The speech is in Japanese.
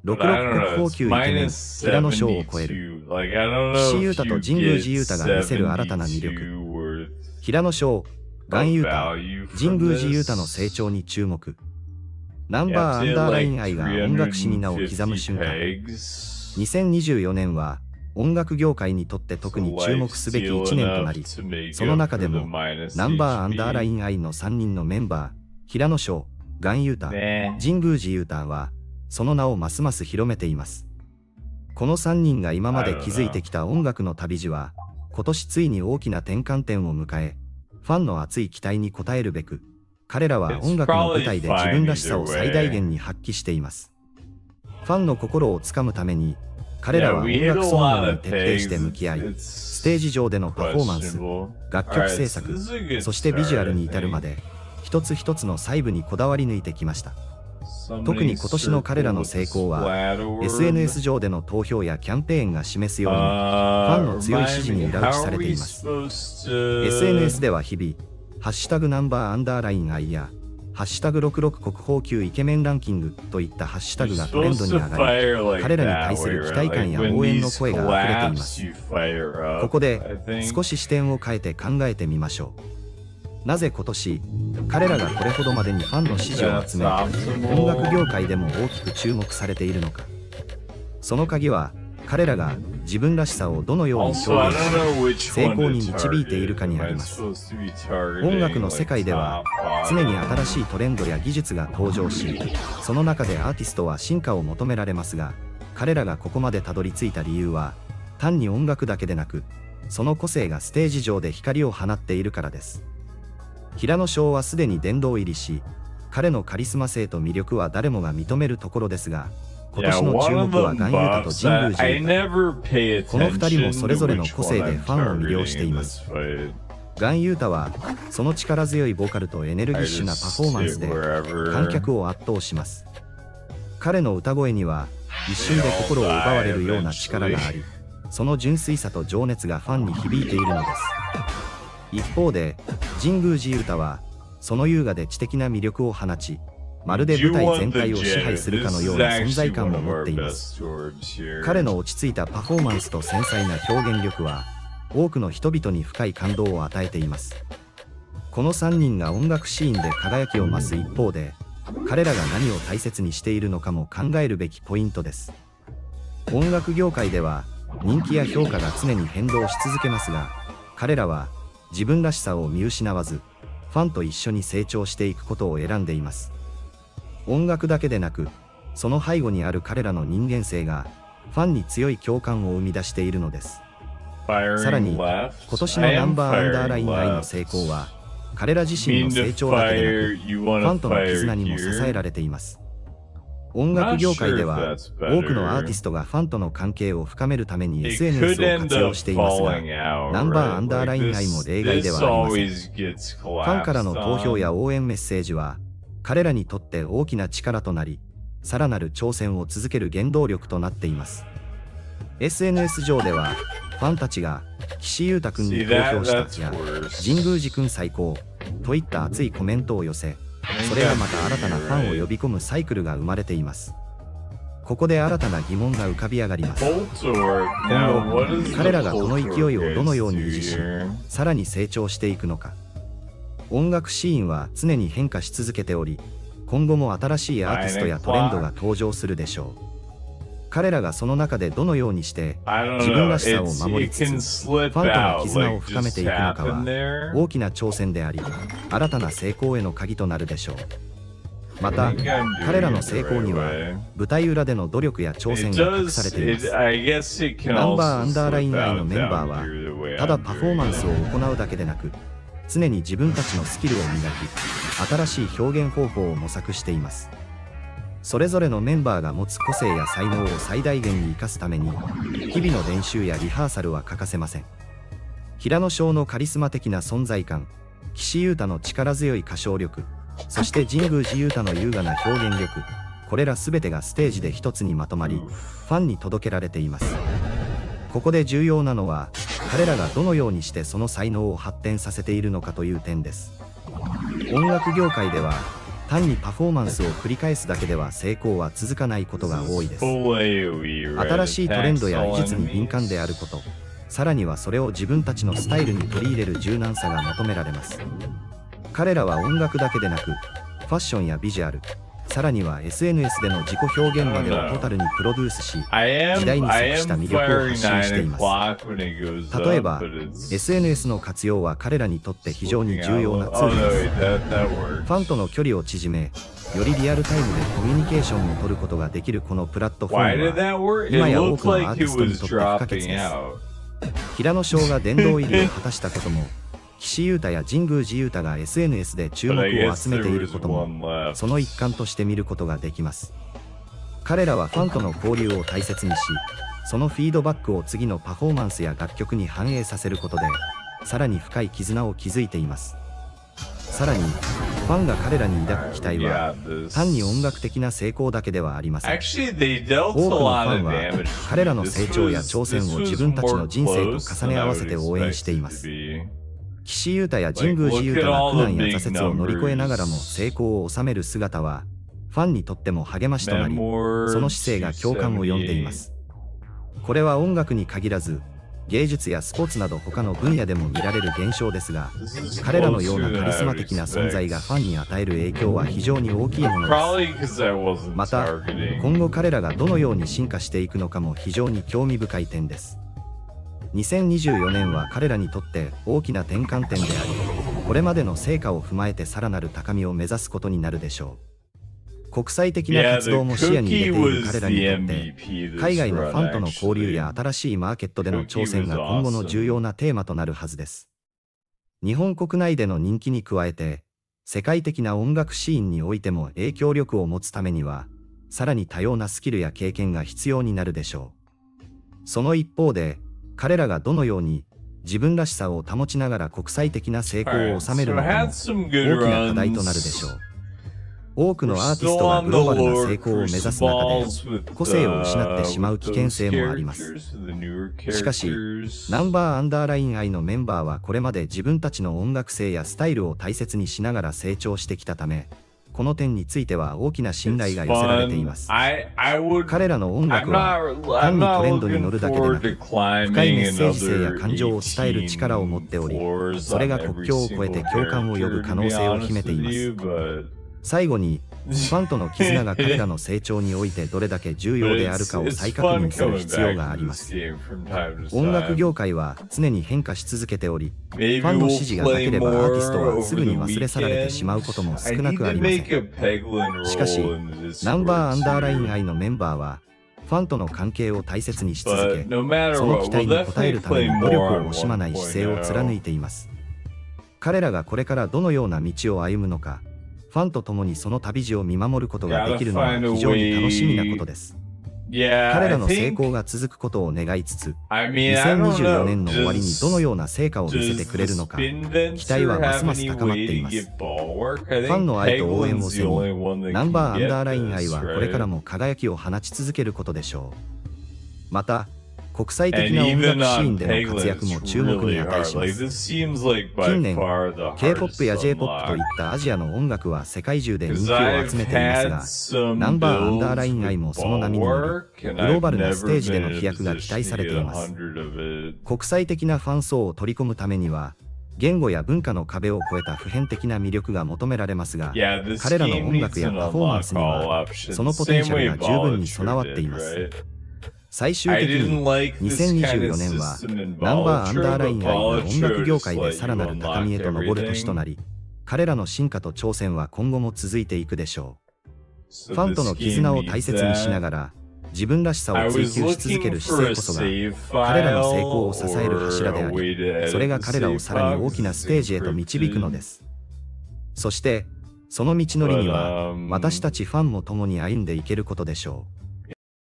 66国宝級イケメン平野翔を超える岸優太と神宮寺勇太が見せる新たな魅力。平野翔、岩優太、神宮寺勇太の成長に注目。ナンバーアンダーライン愛が音楽史に名を刻む瞬間。2024年は音楽業界にとって特に注目すべき1年となり、その中でもナンバーアンダーライン愛の3人のメンバー、平野翔、岩優太、神宮寺勇太は、その名をますます広めています。この3人が今まで築いてきた音楽の旅路は、今年ついに大きな転換点を迎え、ファンの熱い期待に応えるべく、彼らは音楽の舞台で自分らしさを最大限に発揮しています。ファンの心をつかむために、彼らは音楽ソングに徹底して向き合い、ステージ上でのパフォーマンス、楽曲制作、そしてビジュアルに至るまで、一つ一つの細部にこだわり抜いてきました。特に今年の彼らの成功は、SNS 上での投票やキャンペーンが示すように、ファンの強い支持に裏打ちされています。SNS では日々、ハッシュタグナンバーアンダーライン愛や、ハッシュタグ66国宝級イケメンランキングといったハッシュタグがトレンドに上がり、彼らに対する期待感や応援の声が溢れています。ここで少し視点を変えて考えてみましょう。なぜ今年、彼らがこれほどまでにファンの支持を集め、音楽業界でも大きく注目されているのか。その鍵は、彼らが自分らしさをどのように表現し、成功に導いているかにあります。音楽の世界では、常に新しいトレンドや技術が登場し、その中でアーティストは進化を求められますが、彼らがここまでたどり着いた理由は、単に音楽だけでなく、その個性がステージ上で光を放っているからです。平野翔はすでに殿堂入りし、彼のカリスマ性と魅力は誰もが認めるところですが、今年の注目は岩優太と神宮寺勇太。この2人もそれぞれの個性でファンを魅了しています。岩優太は、その力強いボーカルとエネルギッシュなパフォーマンスで、観客を圧倒します。彼の歌声には、一瞬で心を奪われるような力があり、その純粋さと情熱がファンに響いているのです。一方で、神宮寺勇太は、その優雅で知的な魅力を放ち、まるで舞台全体を支配するかのような存在感を持っています。彼の落ち着いたパフォーマンスと繊細な表現力は、多くの人々に深い感動を与えています。この3人が音楽シーンで輝きを増す一方で、彼らが何を大切にしているのかも考えるべきポイントです。音楽業界では、人気や評価が常に変動し続けますが、彼らは自分らしさを見失わず、ファンと一緒に成長していくことを選んでいます。音楽だけでなく、その背後にある彼らの人間性が、ファンに強い共感を生み出しているのです。さらに、今年のナンバーアンダーライン愛の成功は、彼ら自身の成長だけでなく、ファンとの絆にも支えられています。音楽業界では、多くのアーティストがファンとの関係を深めるために SNS を活用していますが、ナンバーアンダーライン愛も例外ではありません。ファンからの投票や応援メッセージは、彼らにとって大きな力となり、さらなる挑戦を続ける原動力となっています。SNS 上では、ファンたちが、岸優太くんに投票したや、神宮寺くん最高、といった熱いコメントを寄せ、それがまた新たなファンを呼び込むサイクルが生まれています。ここで新たな疑問が浮かび上がります。今後、彼らがこの勢いをどのように維持し、さらに成長していくのか。音楽シーンは常に変化し続けており、今後も新しいアーティストやトレンドが登場するでしょう。彼らがその中でどのようにして自分らしさを守りつつ、ファンとの絆を深めていくのかは大きな挑戦であり、新たな成功への鍵となるでしょう。また、彼らの成功には舞台裏での努力や挑戦が隠されています。ナンバーアンダーライン愛のメンバーは、ただパフォーマンスを行うだけでなく、常に自分たちのスキルを磨き、新しい表現方法を模索しています。それぞれのメンバーが持つ個性や才能を最大限に生かすために、日々の練習やリハーサルは欠かせません。平野翔のカリスマ的な存在感、岸優太の力強い歌唱力、そして神宮寺勇太の優雅な表現力、これら全てがステージで一つにまとまり、ファンに届けられています。ここで重要なのは、彼らがどのようにしてその才能を発展させているのかという点です。音楽業界では、 単にパフォーマンスを繰り返すだけでは成功は続かないことが多いです。新しいトレンドや技術に敏感であること、さらにはそれを自分たちのスタイルに取り入れる柔軟さが求められます。彼らは音楽だけでなく、ファッションやビジュアル、さらには SNS での自己表現までをトタルにプロデュースし、時代に即した魅力を発信しています。例えば、SNS の活用は彼らにとって非常に重要なツールです。ファンとの距離を縮め、よりリアルタイムでコミュニケーションを取ることができるこのプラットフォームは、今や多くのアーティストにとって不可欠です。平野翔が殿堂入りを果たしたことも、岸優太や神宮寺勇太が SNS で注目を集めていることも、その一環として見ることができます。彼らはファンとの交流を大切にし、そのフィードバックを次のパフォーマンスや楽曲に反映させることで、さらに深い絆を築いています。さらに、ファンが彼らに抱く期待は、単に音楽的な成功だけではありません。多くのファンは、彼らの成長や挑戦を自分たちの人生と重ね合わせて応援しています。岸優太や神宮寺勇太が苦難や挫折を乗り越えながらも成功を収める姿は、ファンにとっても励ましとなり、その姿勢が共感を呼んでいます。これは音楽に限らず、芸術やスポーツなど他の分野でも見られる現象ですが、彼らのようなカリスマ的な存在がファンに与える影響は非常に大きいものです。また、今後彼らがどのように進化していくのかも非常に興味深い点です。2024年は彼らにとって大きな転換点であり、これまでの成果を踏まえてさらなる高みを目指すことになるでしょう。国際的な活動も視野に入れている彼らにとって、海外のファンとの交流や新しいマーケットでの挑戦が今後の重要なテーマとなるはずです。日本国内での人気に加えて、世界的な音楽シーンにおいても影響力を持つためには、さらに多様なスキルや経験が必要になるでしょう。その一方で、彼らがどのように自分らしさを保ちながら国際的な成功を収めるのかも大きな課題となるでしょう。多くのアーティストがグローバルな成功を目指す中で個性を失ってしまう危険性もあります。しかし、ナンバーアンダーライン愛のメンバーはこれまで自分たちの音楽性やスタイルを大切にしながら成長してきたため、この点については大きな信頼が寄せられています。彼らの音楽は単にトレンドに乗るだけでなく、深いメッセージ性や感情を伝える力を持っており、それが国境を越えて共感を呼ぶ可能性を秘めています。最後に、ファンとの絆が彼らの成長においてどれだけ重要であるかを再確認する必要があります。音楽業界は常に変化し続けており、ファンの支持がなければアーティストはすぐに忘れ去られてしまうことも少なくありません。しかし、ナンバーアンダーライン愛のメンバーは、ファンとの関係を大切にし続け、その期待に応えるために努力を惜しまない姿勢を貫いています。彼らがこれからどのような道を歩むのか、ファンと共にその旅路を見守ることができるのは非常に楽しみなことです。彼らの成功が続くことを願いつつ、2024年の終わりにどのような成果を見せてくれるのか、期待はますます高まっています。ファンの愛と応援を背に、ナンバーアンダーライン愛はこれからも輝きを放ち続けることでしょう。また、国際的な音楽シーンでの活躍も注目に値します。近年、K-POP や J-POP といったアジアの音楽は世界中で人気を集めていますが、ナンバーアンダーライン愛もその波に乗り、グローバルなステージでの飛躍が期待されています。国際的なファン層を取り込むためには、言語や文化の壁を越えた普遍的な魅力が求められますが、彼らの音楽やパフォーマンスには、そのポテンシャルが十分に備わっています。最終的に2024年はナンバーアンダーライン愛が音楽業界でさらなる高みへと上る年となり、彼らの進化と挑戦は今後も続いていくでしょう。ファンとの絆を大切にしながら自分らしさを追求し続ける姿勢こそが彼らの成功を支える柱であり、それが彼らをさらに大きなステージへと導くのです。そしてその道のりには私たちファンも共に歩んでいけることでしょう。